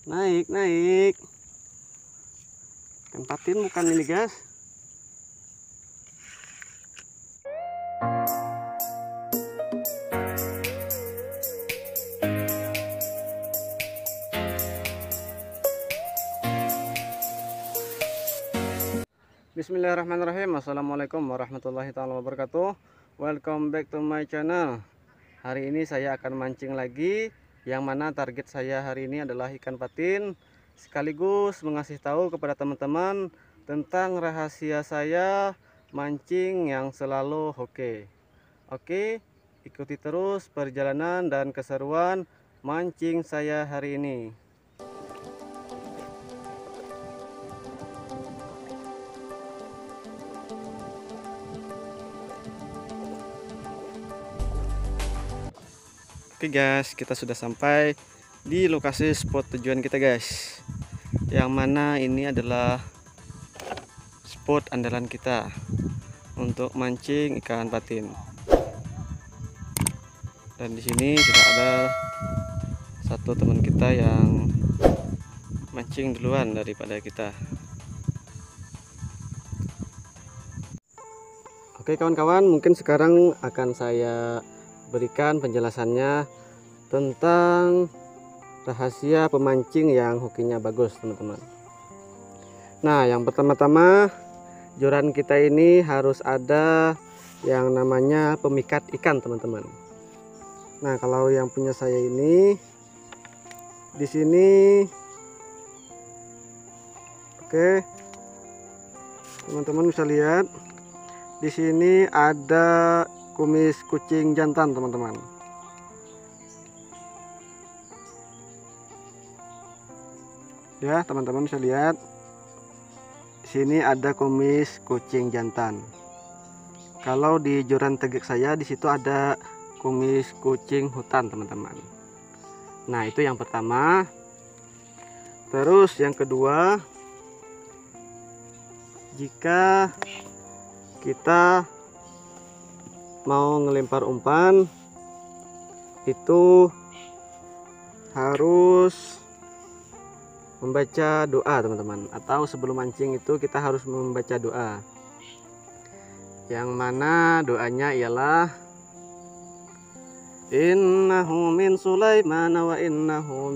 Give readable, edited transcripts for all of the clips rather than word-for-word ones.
Naik, naik. Ikan patin bukan ini, guys. Bismillahirrahmanirrahim. Assalamualaikum warahmatullahi wabarakatuh. Welcome back to my channel. Hari ini saya akan mancing lagi, yang mana target saya hari ini adalah ikan patin, sekaligus mengasih tahu kepada teman-teman tentang rahasia saya mancing yang selalu hoki. Oke, ikuti terus perjalanan dan keseruan mancing saya hari ini. Oke guys, kita sudah sampai di lokasi spot tujuan kita guys, yang mana ini adalah spot andalan kita untuk mancing ikan patin. Dan di sini sudah ada satu teman kita yang mancing duluan daripada kita. Oke kawan-kawan, mungkin sekarang akan saya berikan penjelasannya tentang rahasia pemancing yang hokinya bagus teman-teman. Nah, yang pertama-tama joran kita ini harus ada yang namanya pemikat ikan teman-teman. Nah, kalau yang punya saya ini di sini, oke teman-teman bisa lihat di sini ada kumis kucing jantan teman-teman. Ya, teman-teman bisa lihat di sini ada kumis kucing jantan. Kalau di joran tegak saya di situ ada kumis kucing hutan teman-teman. Nah, itu yang pertama. Terus yang kedua, jika kita mau ngelempar umpan itu harus membaca doa teman-teman, atau sebelum mancing itu kita harus membaca doa, yang mana doanya ialah innahu min Sulaiman wa innahu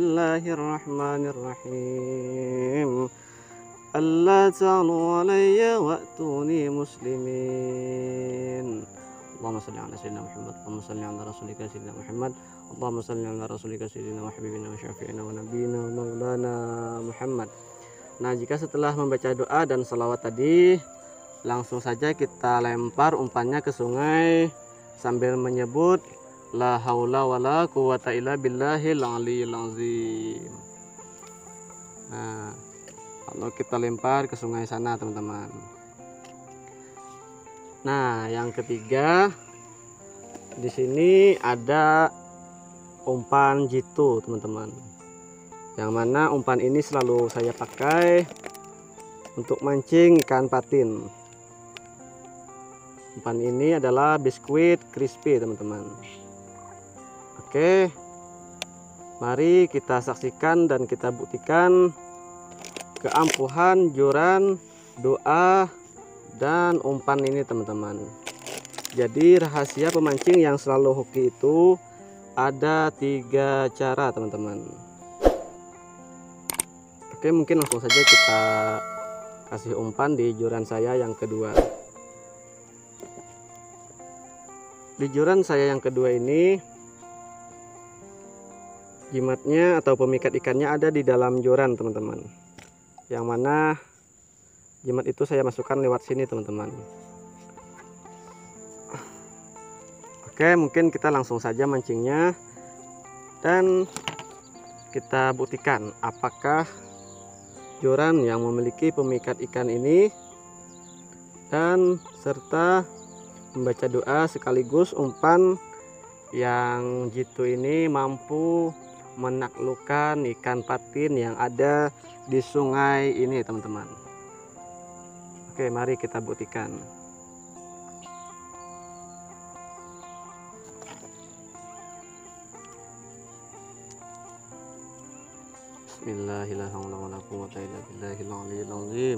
bismillahirrahmanirrahim alla ta'lu alayya wa'tuni muslimin. Allahumma salli ala sayyidina Muhammad, Allahumma salli ala rasulika sayyidina Muhammad, Allahumma salli ala rasulika sayyidina wa habibina wa syafi'ina wa nabiyina wa maulana Muhammad. Nah, jika setelah membaca doa dan salawat tadi, langsung saja kita lempar umpannya ke sungai sambil menyebut la haula wala quwata illa billahil aliyil azim. Nah, lalu kita lempar ke sungai sana teman-teman. Nah, yang ketiga di sini ada umpan jitu teman-teman, yang mana umpan ini selalu saya pakai untuk mancing ikan patin. Umpan ini adalah biskuit crispy teman-teman. Oke, mari kita saksikan dan kita buktikan keampuhan joran, doa, dan umpan ini teman-teman. Jadi rahasia pemancing yang selalu hoki itu ada 3 cara teman-teman. Oke, mungkin langsung saja kita kasih umpan di joran saya yang kedua. Di joran saya yang kedua ini jimatnya atau pemikat ikannya ada di dalam joran teman-teman, yang mana jimat itu saya masukkan lewat sini teman-teman. Oke, mungkin kita langsung saja mancingnya dan kita buktikan apakah joran yang memiliki pemikat ikan ini dan serta membaca doa sekaligus umpan yang jitu ini mampu menaklukkan ikan patin yang ada di sungai ini teman-teman. Oke, mari kita buktikan. Bismillahirrahmanirrahim.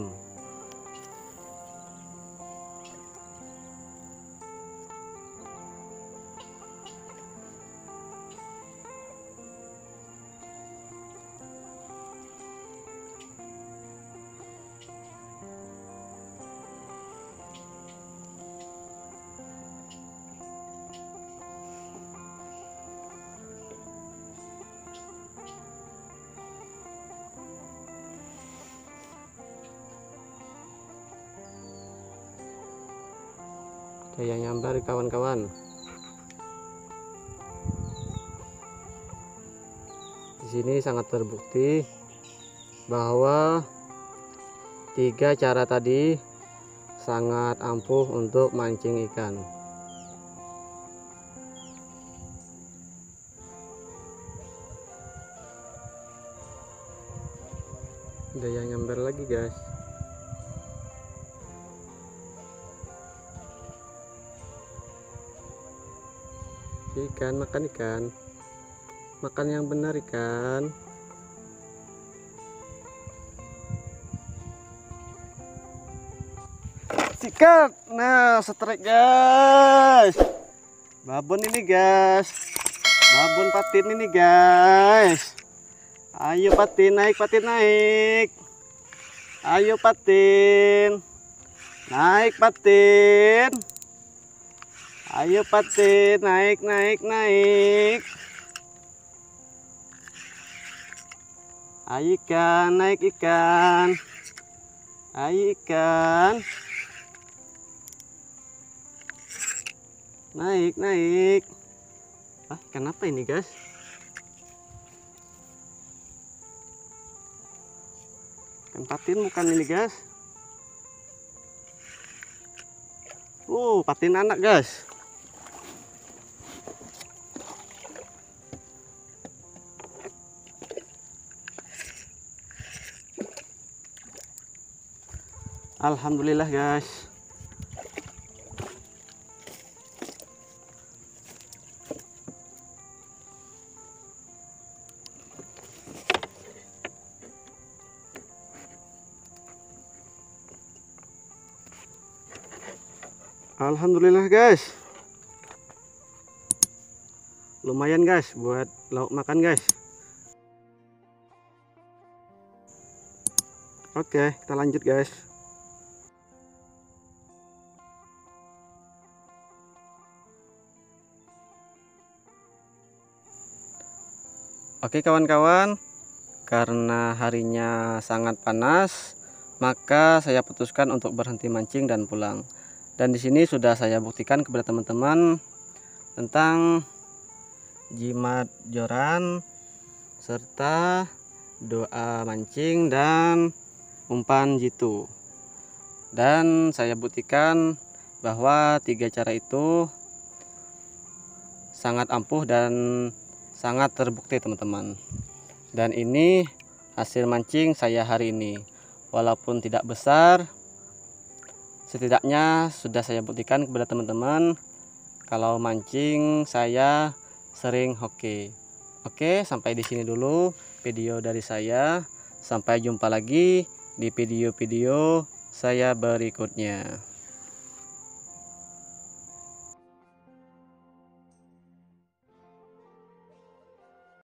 Daya nyambar kawan-kawan. Di sini sangat terbukti bahwa 3 cara tadi sangat ampuh untuk mancing ikan. Daya nyambar lagi guys. Ikan, makan ikan, makan yang benar ikan. Sikat. Nah, strike guys. Babon ini guys, babon patin ini guys. Ayo patin naik, patin naik. Ayo patin naik, patin. Ayo patin naik, naik, naik. Ayo ikan, naik ikan. Ayo ikan, naik, naik. Ah, ikan apa ini guys? Ikan patin bukan ini guys. Patin anak guys. Alhamdulillah guys. Alhamdulillah guys. Lumayan guys buat lauk makan guys. Oke, kita lanjut guys. Oke kawan-kawan, karena harinya sangat panas, maka saya putuskan untuk berhenti mancing dan pulang. Dan di sini sudah saya buktikan kepada teman-teman tentang jimat joran serta doa mancing dan umpan jitu. Dan saya buktikan bahwa 3 cara itu sangat ampuh dan sangat terbukti teman-teman. Dan ini hasil mancing saya hari ini. Walaupun tidak besar, setidaknya sudah saya buktikan kepada teman-teman kalau mancing saya sering hoki. Oke, sampai di sini dulu video dari saya. Sampai jumpa lagi di video-video saya berikutnya.